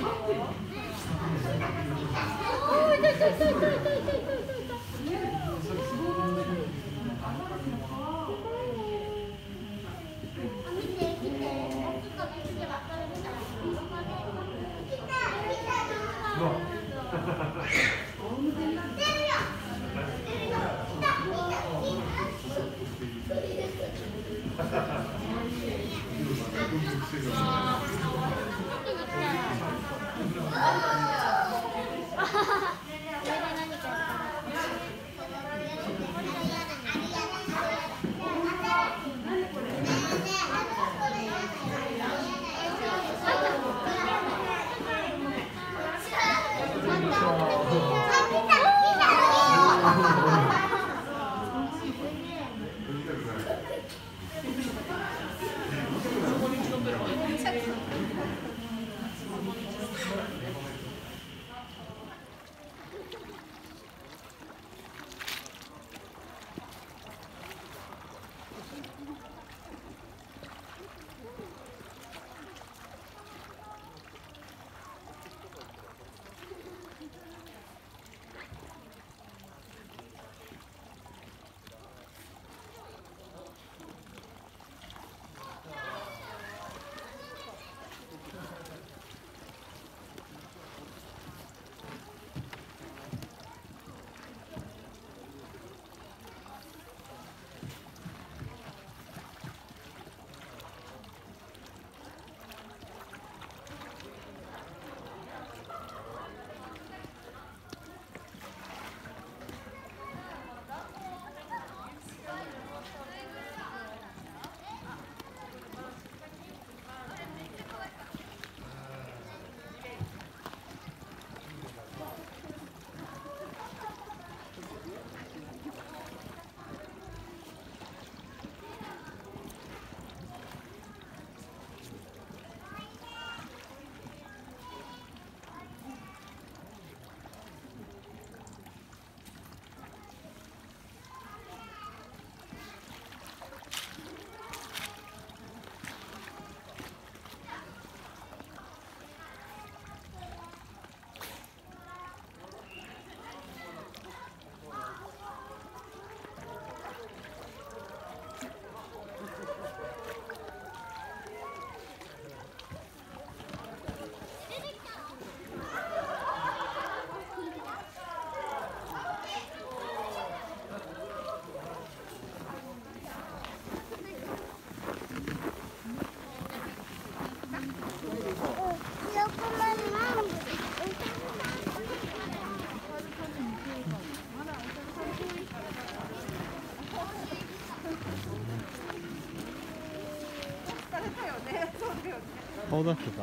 顔出してた？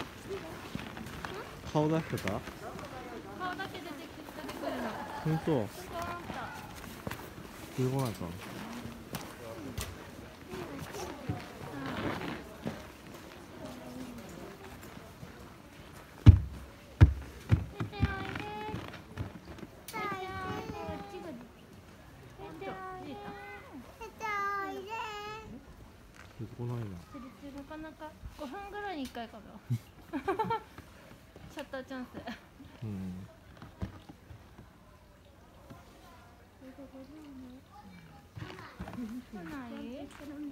顔出してた？ 顔だけ出てくるの。 本当？出てこないか。出てこないな。 なかなか5分ぐらいに1回かな。シャッターチャンス。 うん。 来ない？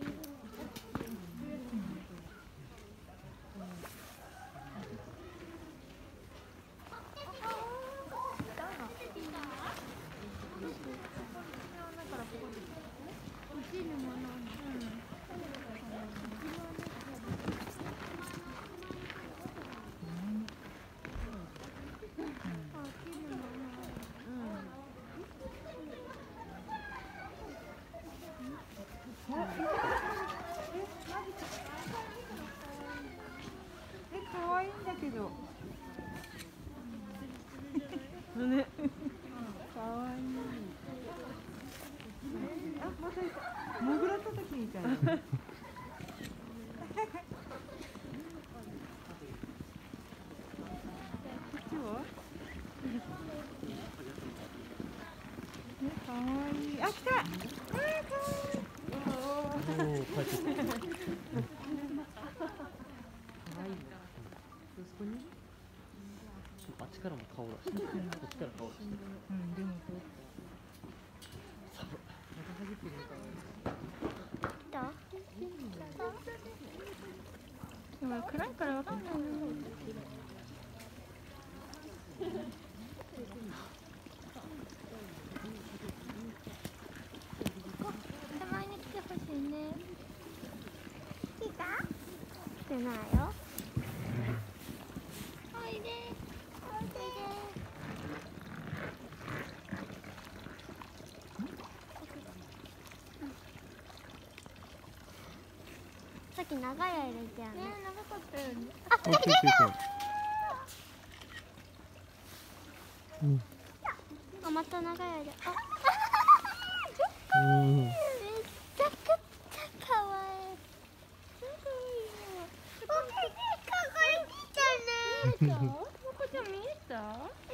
可愛いんだけど。ね。可愛い。あ、またいた。モグラたたきみたいな。こっちは？可愛い。あ、来た。あ、可愛い。 おお、帰ってきた。 可愛いな。そこに。 あっちからも顔出して、こっちから顔出して。 うんでもそう寒い。また走ってるのかな。 でも暗いからわかんないな。たまに来てほしいね。来た？来てないよ。おいで。おいで。 さっき長い間いたよね。 ね、長かったよね。 あ、来て来て来て。うん。 あ、また長い間。あ、 うん。 めっちゃくちゃ可愛い。すごいよ。かわいい見えた？もこちゃん見えた？